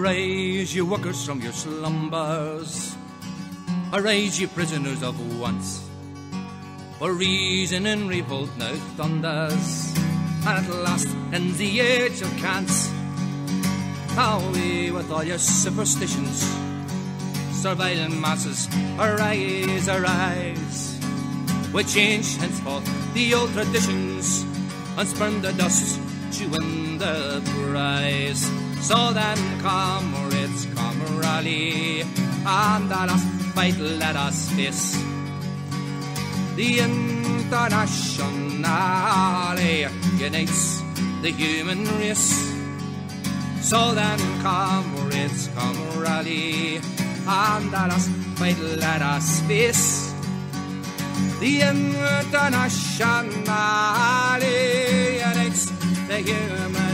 Arise, you workers, from your slumbers. Arise, you prisoners of once. For reason and revolt now thunders, and at last ends the age of cants. Away with all your superstitions, surviving masses, arise, arise. We change henceforth the old traditions, and spurn the dust to win the prize. So then, comrades, come rally, and the last fight let us face. The Internationale unites the human race. So then, comrades, come rally, and the last fight let us face. The Internationale unites the human